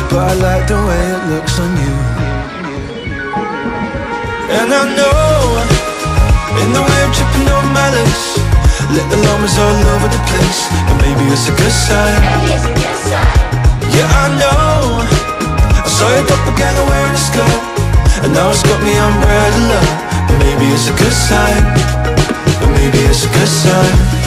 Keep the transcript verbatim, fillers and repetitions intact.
but I like the way it looks on you. And I know, in the way I'm tripping on my lace, little llamas all over the place, and maybe it's a good sign. Yeah, I know, I saw your doppelganger wearing a skirt, and now it's got me umbrella. But maybe it's a good sign, but maybe it's a good sign.